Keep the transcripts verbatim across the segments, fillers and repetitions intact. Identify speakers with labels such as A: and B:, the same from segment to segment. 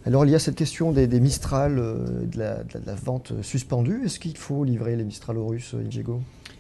A: Alors, il y a cette question des, des Mistral, euh, de, la, de, la, de la vente suspendue. Est-ce qu'il faut livrer les Mistral aux Russes, Diego?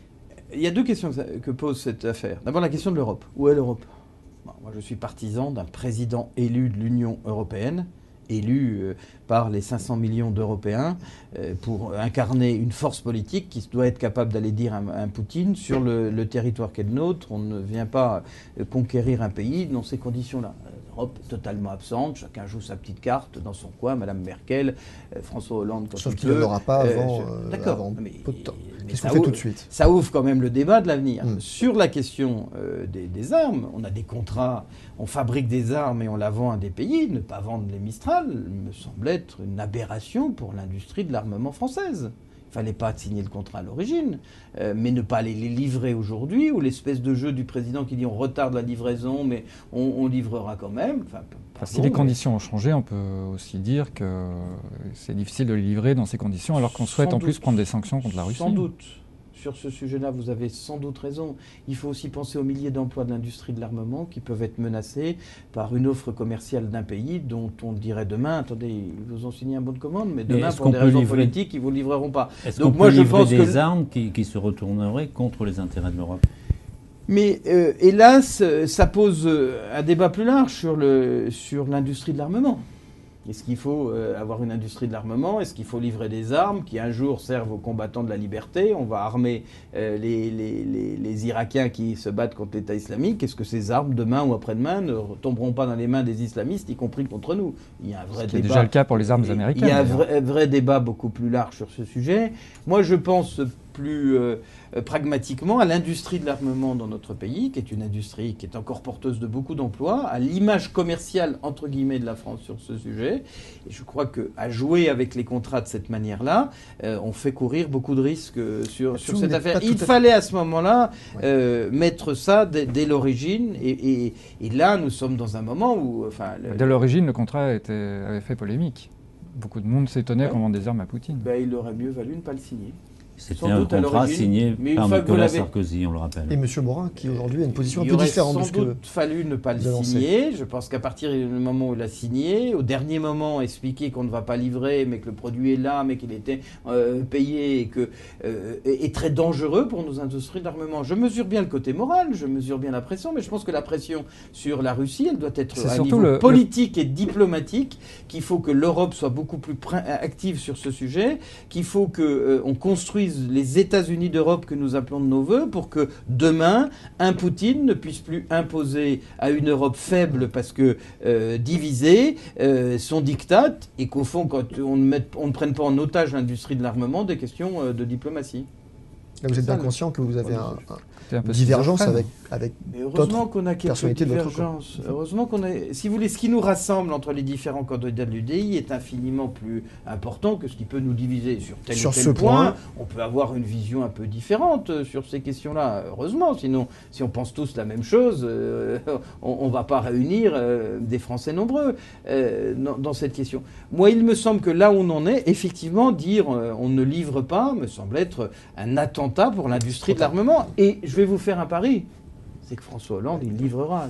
B: Il y a deux questions que pose cette affaire. D'abord, la question de l'Europe. Où est l'Europe? Bon, moi, je suis partisan d'un président élu de l'Union européenne, élu euh, par les cinq cents millions d'Européens, euh, pour incarner une force politique qui doit être capable d'aller dire à, à Poutine, sur le, le territoire qui est le nôtre, on ne vient pas euh, conquérir un pays dans ces conditions-là. L'Europe est totalement absente, chacun joue sa petite carte dans son coin, Madame Merkel, euh, François Hollande quand
A: Sauf
B: il
A: qu'il
B: peut.
A: n'aura pas avant,
B: Euh,
A: euh,
B: D'accord,
A: avant
B: mais,
A: peu de temps.
B: mais
A: Qu'est-ce qu'on
B: ça
A: fait
B: ouvre-
A: tout de suite?
B: Ça ouvre quand même le débat de l'avenir.
A: Mm.
B: Sur la question euh, des, des armes, on a des contrats, on fabrique des armes et on la vend à des pays. Ne pas vendre les Mistral me semble être une aberration pour l'industrie de l'armement française. Il ne fallait pas signer le contrat à l'origine, euh, mais ne pas les, les livrer aujourd'hui, ou l'espèce de jeu du président qui dit on retarde la livraison, mais on, on livrera quand même. Enfin,
C: Enfin, si
B: pardon,
C: les
B: mais-
C: conditions ont changé, on peut aussi dire que c'est difficile de les livrer dans ces conditions, alors qu'on souhaite
B: Sans
C: en plus
B: doute.
C: prendre des sanctions contre la Russie.
B: Sans doute. Sur ce sujet-là, vous avez sans doute raison. Il faut aussi penser aux milliers d'emplois de l'industrie de l'armement qui peuvent être menacés par une offre commerciale d'un pays dont on dirait demain, attendez, ils vous ont signé un bon de commande, mais
D: Mais
B: demain,
D: est-ce
B: pour
D: qu'on
B: des
D: peut
B: raisons
D: livrer-
B: politiques, ils ne vous livreront pas.
D: Est-ce
B: Donc
D: qu'on
B: moi,
D: peut
B: je
D: livrer
B: pense
D: des
B: que-
D: armes qui, qui se retourneraient contre les intérêts de l'Europe?
B: Mais euh, hélas, euh, ça pose euh, un débat plus large sur le, sur l'industrie de l'armement. Est-ce qu'il faut euh, avoir une industrie de l'armement? Est-ce qu'il faut livrer des armes qui un jour servent aux combattants de la liberté? On va armer euh, les, les, les, les Irakiens qui se battent contre l'État islamique. Est-ce que ces armes, demain ou après-demain, ne tomberont pas dans les mains des islamistes, y compris contre nous? Il y a un vrai
C: Ce qui est
B: débat.
C: déjà le cas pour les armes
B: Il
C: américaines.
B: y a un
C: d'ailleurs.
B: vrai, vrai débat beaucoup plus large sur ce sujet. Moi, je pense plus euh, euh, pragmatiquement à l'industrie de l'armement dans notre pays, qui est une industrie qui est encore porteuse de beaucoup d'emplois, à l'image commerciale, entre guillemets, de la France sur ce sujet. Et je crois qu'à jouer avec les contrats de cette manière-là, euh, on fait courir beaucoup de risques euh, sur, sur
A: Tout
B: cette
A: n'est
B: affaire.
A: pas tout
B: Il
A: à fait-
B: fallait à ce moment-là
A: Ouais.
B: euh, mettre ça dès, dès l'origine. Et, et- et là, nous sommes dans un moment où... Enfin, le-
C: Dès l'origine, le contrat était- avait fait polémique. Beaucoup de monde s'étonnait
B: Ouais.
C: qu'on vende des armes à Poutine.
B: ben, il aurait mieux valu ne pas le signer.
D: C'était
B: Sans
D: un
B: doute à
D: contrat
B: l'origine,
D: signé
B: mais une
D: par
B: fois que vous
D: Nicolas
B: l'avez-
D: Sarkozy, on le rappelle.
A: Et M. Morin, qui aujourd'hui a une position un
B: Il
A: peu
B: aurait
A: différente de
B: sans
A: ce que...
B: doute fallu ne pas le
A: vous annoncez.
B: signer. Je pense qu'à partir du moment où il a signé, au dernier moment, expliquer qu'on ne va pas livrer, mais que le produit est là, mais qu'il était euh, payé et que euh, est, est très dangereux pour nos industries d'armement. Je mesure bien le côté moral, je mesure bien la pression, mais je pense que la pression sur la Russie, elle doit être
C: C'est
B: à un
C: surtout
B: niveau
C: le-
B: politique et diplomatique, qu'il faut que l'Europe soit beaucoup plus prin- active sur ce sujet, qu'il faut que euh, on construise les États-Unis d'Europe que nous appelons de nos voeux pour que demain, un Poutine ne puisse plus imposer à une Europe faible parce que euh, divisée euh, son diktat et qu'au fond, quand on ne, mette- on ne prenne pas en otage l'industrie de l'armement, des questions euh, de diplomatie.
A: Là, vous êtes
B: ça,
A: bien
B: le-
A: conscient que vous avez un, un-
C: C'était un peu
A: une divergence
C: schizophrène.
A: avec, avec
B: Mais heureusement qu'on a quelques
A: personnalités de votre camp.
B: divergences. Heureusement qu'on a. Si vous voulez, ce qui nous rassemble entre les différents candidats de l'U D I est infiniment plus important que ce qui peut nous diviser sur tel
A: Sur
B: ou tel
A: ce
B: point.
A: point.
B: On peut avoir une vision un peu différente euh, sur ces questions-là. Heureusement, sinon, si on pense tous la même chose, euh, on, ne va pas réunir euh, des Français nombreux euh, dans, dans cette question. Moi, il me semble que là où on en est, effectivement, dire euh, on ne livre pas me semble être un attentat pour l'industrie de l'armement. Et je vais vous faire un pari. C'est que François Hollande, il livrera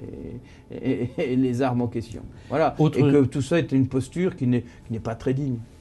B: les, les- les- les armes en question. Voilà.
D: Autre-
B: Et que tout ça est une posture qui n'est qui n'est pas très digne.